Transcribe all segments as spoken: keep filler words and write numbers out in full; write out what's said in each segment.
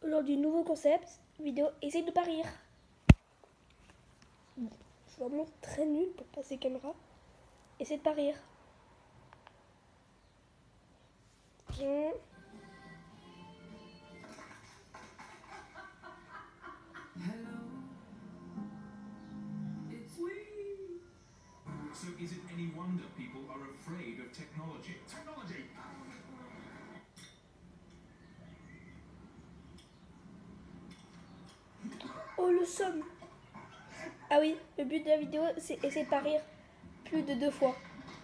Aujourd'hui, nouveau concept, vidéo, essaye de pas rire. Je suis vraiment très nulle pour passer caméra. Essaye de pas rire. Bien. So is it any wonder people are afraid of technology? Technology! Oh le somme. Ah oui, le but de la vidéo, c'est essayer de pas rire plus de deux fois.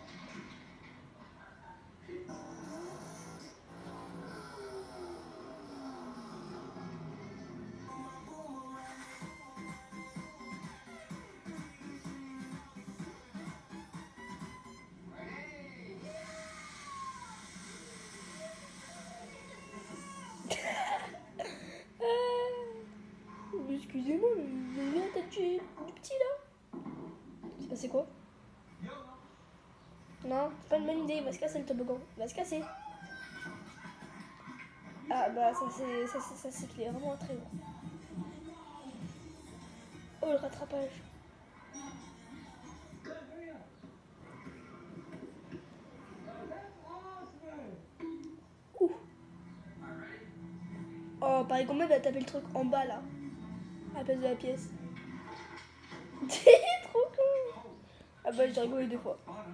Excusez-moi, mais vous avez la tête du, du petit là. C'est passé quoi? Non, c'est pas une bonne idée, il va se casser le toboggan. Il va se casser. Ah bah ça c'est ça c'est ça c'est qu'il est vraiment très lourd. Oh le rattrapage. Ouh. Oh pareil combien il va taper le truc en bas là. À la place de la pièce. C'est trop con. Ah bah j'ai rigolé deux fois.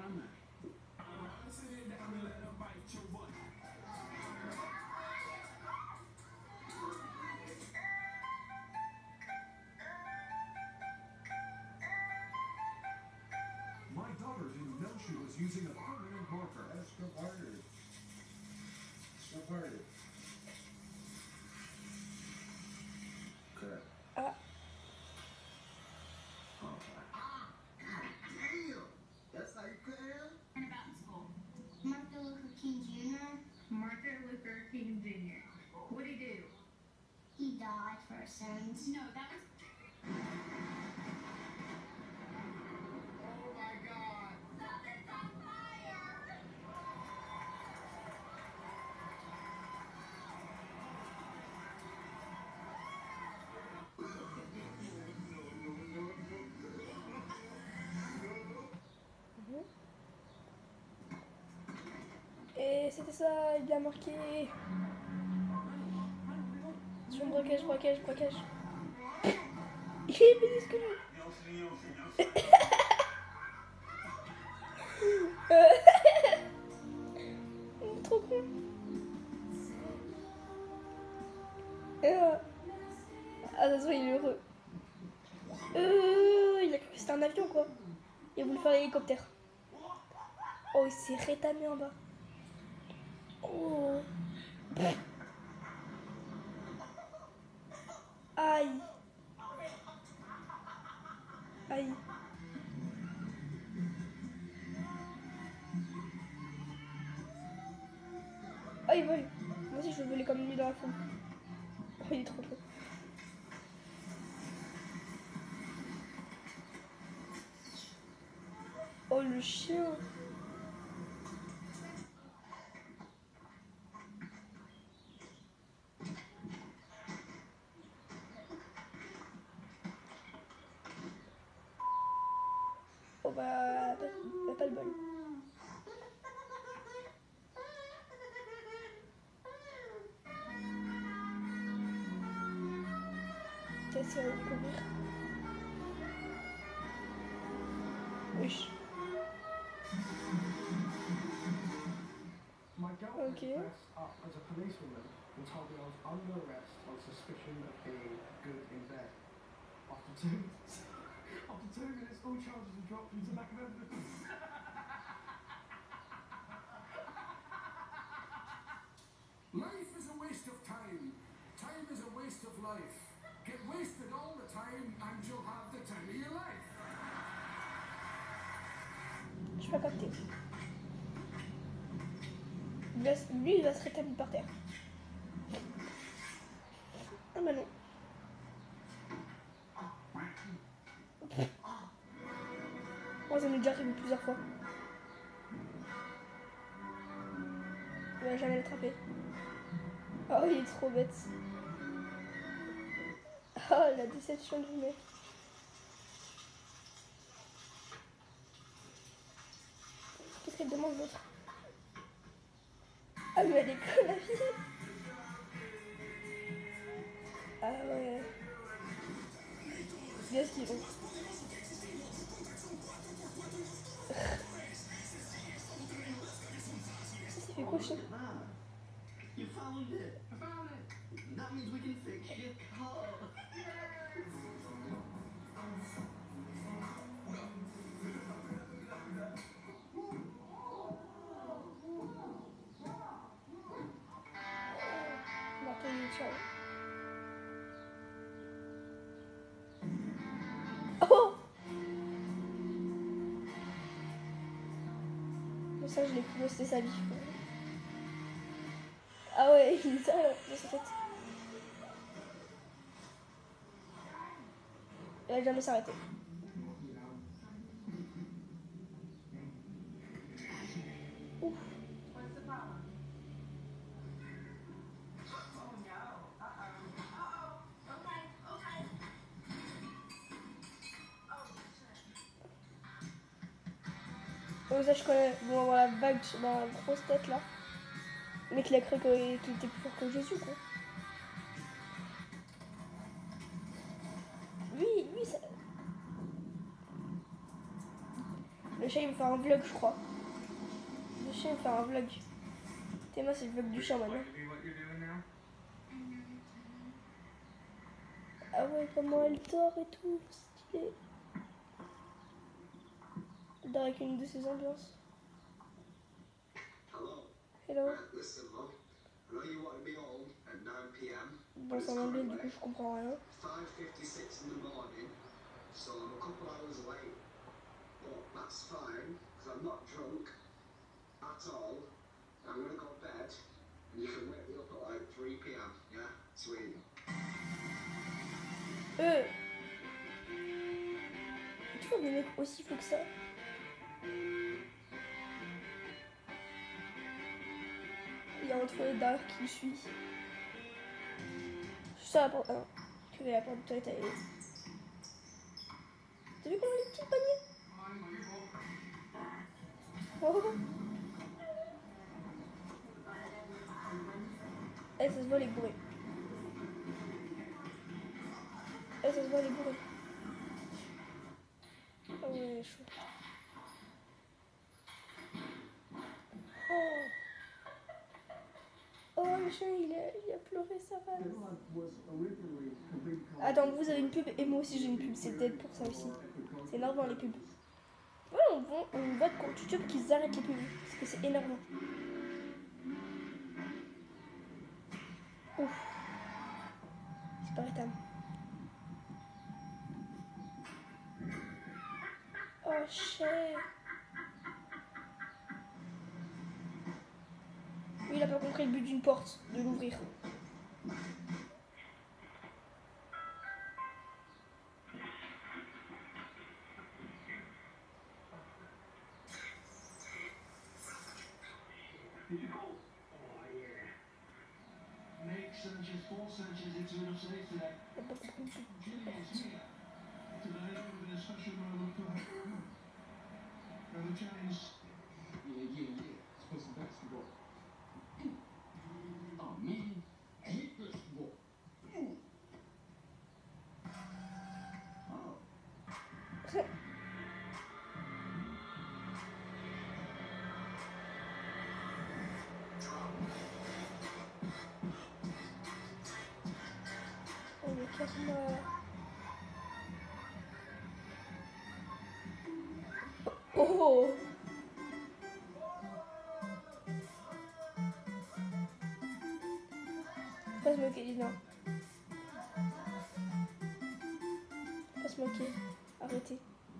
My daughter didn't know she was using a permanent marker. Extra parted. Extra parted. Correct. Ah. That's how you cut hair? And about school. Martin Luther King Junior Martin Luther King Junior What did he do? He died for our sins. No, that was... Oh my God. Something's on fire! Et c'était ça, il a marqué. Je me braquage, braquage, braquage. Il est plus que lui. Trop con. Et euh... Ah, ça se voit, il est heureux. Euh, il a cru que c'était un avion, quoi. Il a voulu faire l'hélicoptère. Oh, il s'est rétamé en bas. Oh. Aïe. Aïe. Oh, il vole. Moi aussi, je veux voler comme lui dans la foule. Oh, il est trop trop. Oh, le chien. Oh, bah, pas, pas de bol. Qu'est-ce qu'il va découvrir? Oui. My girlfriend Okay. dressed up as a policewoman and told me I was under arrest on suspicion of being good in bed. After two, after two minutes, all charges were dropped into the back of evidence. Life is a waste of time. Time is a waste of life. Get wasted all the time and you'll have the time of your life. Je suis pas capté. Il va, lui, il va se rétablir par terre. Ah bah non. Oh, ça m'est déjà arrivé plusieurs fois. Il va jamais l'attraper. Oh, il est trop bête. Oh, la déception du mec. Qu'est-ce qu'elle demande l'autre? Ah, mais elle est conne la fille. Ah ouais. Qu'est-ce qu'ils font? Ça fait quoi, chien? You found it. I found it. That means we can fix your car. Marteau ciao. Oh! Mais ça, je l'ai plus posté sa vie. Ah ouais, il est ça dans sa tête. Il va jamais s'arrêter. Ouf. Oh, ça je connais. Bon, voilà, vague dans la grosse tête là. Le mec il a cru qu'il était plus fort que Jésus quoi. Lui, lui ça... Le chat il me fait un vlog je crois. Le chat il me fait un vlog. Théma c'est le vlog du chat maintenant. Ah ouais comment elle dort et tout. Stylé. Elle dort avec une de ses ambiances. Hello. Hello. Listen, love. I know you want to be home at nine p m. Bon c'est en anglais du coup je comprends rien. five fifty-six in the morning, so I'm a couple hours late. But that's fine, because I'm not drunk at all. I'm going to go to bed, and you can wake me up at like three p m, yeah? Sweet. Euh. Il y a toujours des mecs aussi fous que ça. Il y a un trou d'art qui me suit. Je suis sur la porte. Ah non. Je vais à la porte de toilette à l'aise. T'as vu comment les petits paniers? Oh. Eh, ça se voit les bourrés. Eh, ça se voit les bourrés. Ah ouais, chaud. Oh. Oh, le chien, il a, il a pleuré sa race. Attends, vous avez une pub et moi aussi j'ai une pub. C'est peut-être pour ça aussi. C'est énervant les pubs. Ouais, on voit, on voit de compte YouTube qu'ils arrêtent les pubs. Parce que c'est énervant. Ouf. C'est pas rétable. Oh, cher. Lui, il a pas compris le but d'une porte, de l'ouvrir. Did you go? Oh yeah. Make searches, four searches into enough space today. Il a pas compris le but d'une porte. Today we're in a special moment for her. Another challenge. Yeah, yeah, yeah. Let's play some basketball. Oh man, I hate basketball. Oh. Oh, mais casse-moi. Oh! Faut pas se moquer, Lina. Faut pas se moquer. Arrêtez.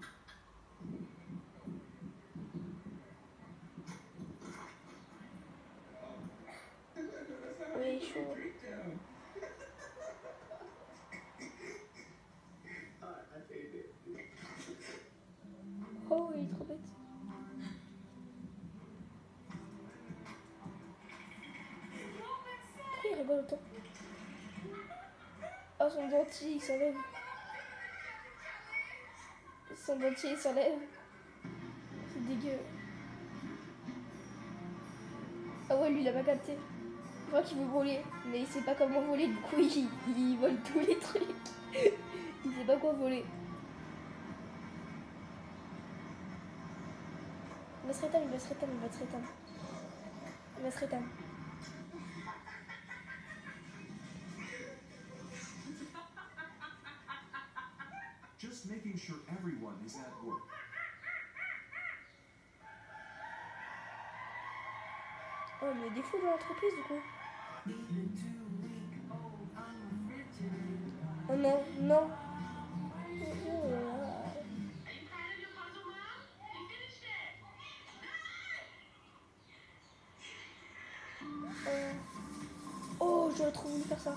Oui, chaud. Oh, il est trop bête. Pourquoi il rigole autant? Oh, Oh, son dentier, il s'enlève. Son dentier, il s'enlève. C'est dégueu. Ah ouais, lui, il a pas capté. Je crois qu'il veut voler, mais il sait pas comment voler, du coup, il, il vole tous les trucs. Il sait pas quoi voler. Il va se rétendre, il va se rétendre, il va se rétendre. Il va se rétendre. Just making sure everyone is at work. Oh, mais des fous dans l'entreprise, du coup. Oh non, non. Euh. Oh, j'aurais trop voulu faire ça.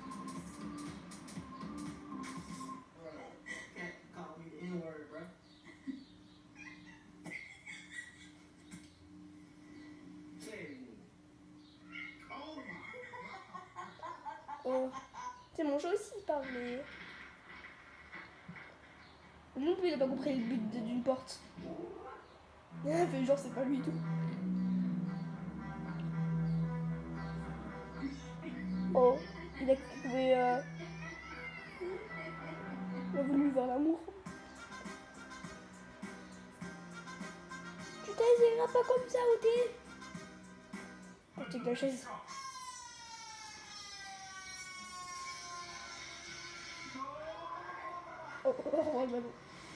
Oh. C'est mon jeu aussi, il parle, mais... Non plus, il a pas compris le but d'une porte. Il a fait genre, c'est pas lui du tout. Oh, il a trouvé... Euh... Il a voulu voir l'amour. Tu t'essayeras pas comme ça, ok? Oh, check la chaise. Oh, oh, oh, oh, oh.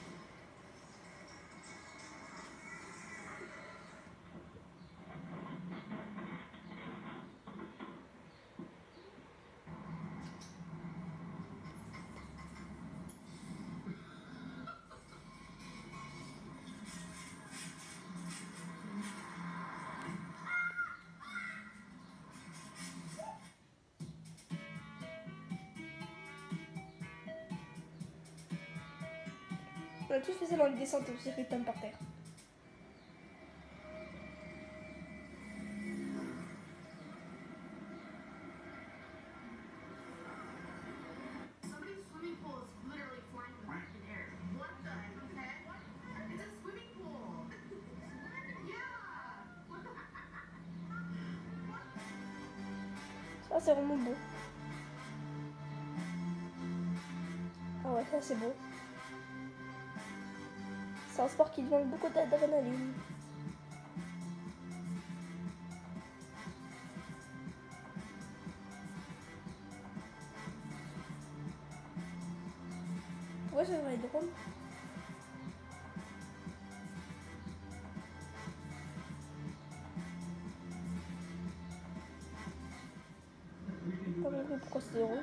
On a tous fait ça dans les descentes aussi, rythme par terre. Somebody's swimming pool is literally flying in the air. What the heck? It's a swimming pool. Yeah. Ça, c'est vraiment beau. Ah ouais, ça c'est beau. C'est un sport qui demande beaucoup d'adrénaline. Ouais, j'aimerais être drôle. Pas compris pourquoi c'était drôle.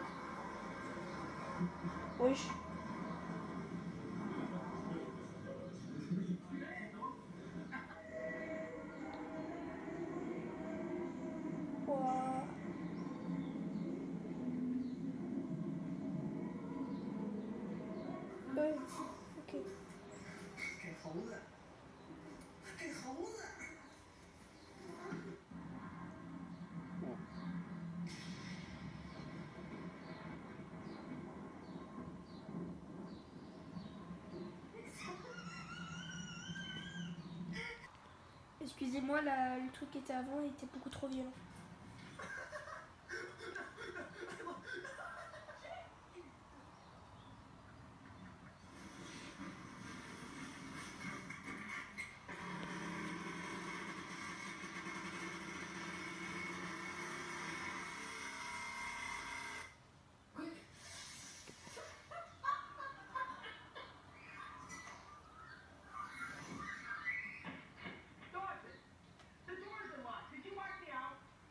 Wesh. Ouah. Euh, ok. Excusez-moi, la- le truc qui était avant était beaucoup trop violent. Dorothy, the door's unlocked. Did you mark me out?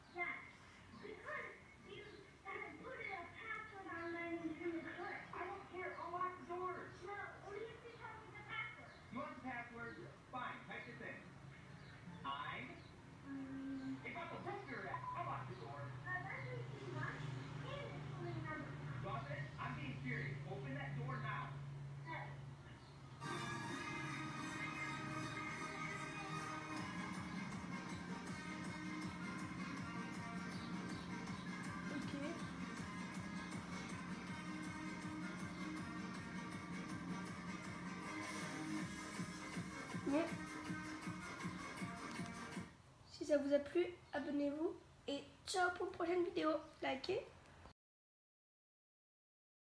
Si ça vous a plu, abonnez-vous et ciao pour une prochaine vidéo. Likez.